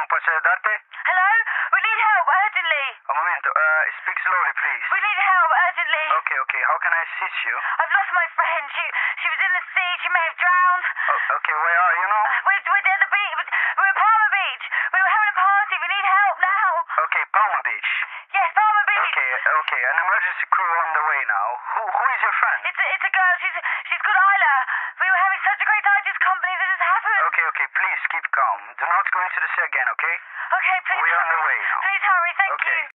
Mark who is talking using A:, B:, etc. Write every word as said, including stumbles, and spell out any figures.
A: ¿cómo posso ayudarte?
B: Hello? We need help urgently.
A: Un momento, uh, speak slowly, please.
B: We need help urgently.
A: Okay, okay, how can I assist you?
B: I've lost my friend. She she was in the sea. She may have drowned.
A: Oh, okay, where are you now?
B: Uh, we're, we're at the beach. We're at Palmer Beach. We were having a party. We need help now.
A: Okay, Palmer Beach.
B: Yes, Palmer Beach.
A: Okay, okay, an emergency crew on the way now. Who who is your friend?
B: It's a, it's a girl. She's she's called Aylar. We were having such a great time. I just can't believe this has happened.
A: Okay, okay, please keep calm. Do not go into the sea again, okay?
B: Okay, please.
A: We're on the way now.
B: Please hurry. Thank
A: Okay.
B: you.